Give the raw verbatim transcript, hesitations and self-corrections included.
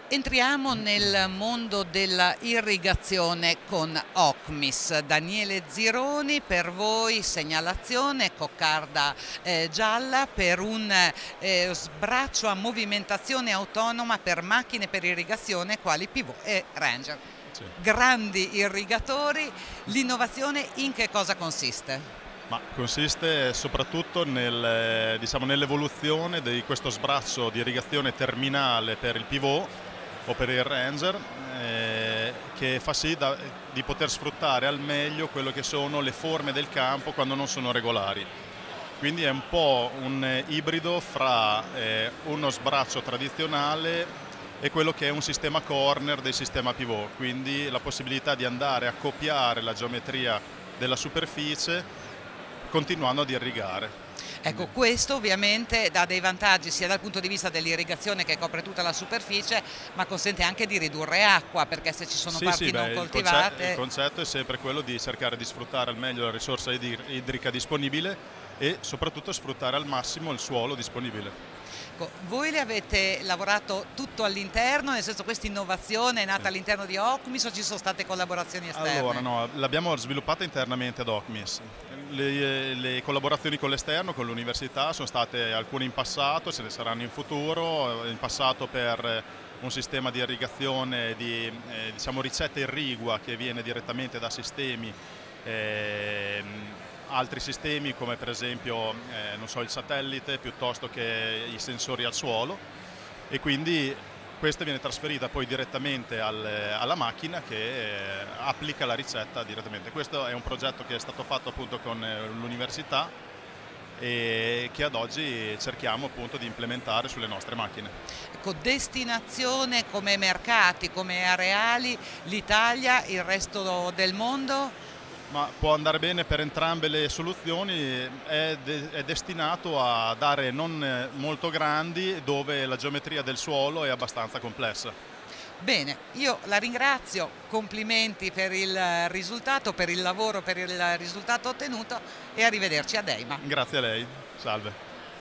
Entriamo nel mondo della irrigazione con Ocmis. Daniele Zironi, per voi segnalazione, coccarda eh, gialla per un eh, sbraccio a movimentazione autonoma per macchine per irrigazione quali Pivot e Ranger. Sì. Grandi irrigatori, l'innovazione in che cosa consiste? Ma consiste soprattutto nel, diciamo, nell'evoluzione di questo sbraccio di irrigazione terminale per il Pivot o per il Ranger, eh, che fa sì da, di poter sfruttare al meglio quello che sono le forme del campo quando non sono regolari. Quindi è un po' un ibrido fra eh, uno sbraccio tradizionale e quello che è un sistema corner del sistema Pivot, quindi la possibilità di andare a copiare la geometria della superficie continuando ad irrigare. Ecco, questo ovviamente dà dei vantaggi sia dal punto di vista dell'irrigazione che copre tutta la superficie, ma consente anche di ridurre acqua, perché se ci sono sì, parti sì, non beh, coltivate... Il concetto, il concetto è sempre quello di cercare di sfruttare al meglio la risorsa idrica disponibile e soprattutto sfruttare al massimo il suolo disponibile. Voi le avete lavorato tutto all'interno, nel senso questa innovazione è nata Sì. all'interno di Ocmis o ci sono state collaborazioni esterne? Allora no, l'abbiamo sviluppata internamente ad Ocmis. Le, le collaborazioni con l'esterno, con l'università, sono state alcune in passato, ce ne saranno in futuro. In passato per un sistema di irrigazione, di eh, diciamo ricetta irrigua che viene direttamente da sistemi, eh, altri sistemi come per esempio eh, non so, il satellite piuttosto che i sensori al suolo, e quindi questa viene trasferita poi direttamente al, alla macchina che eh, applica la ricetta direttamente. Questo è un progetto che è stato fatto appunto con eh, l'università e che ad oggi cerchiamo appunto di implementare sulle nostre macchine. Ecco, destinazione come mercati, come areali, l'Italia, il resto del mondo? Ma può andare bene per entrambe le soluzioni, è, de è destinato a dare non molto grandi dove la geometria del suolo è abbastanza complessa. Bene, io la ringrazio, complimenti per il risultato, per il lavoro, per il risultato ottenuto e arrivederci a Deima. Grazie a lei, salve.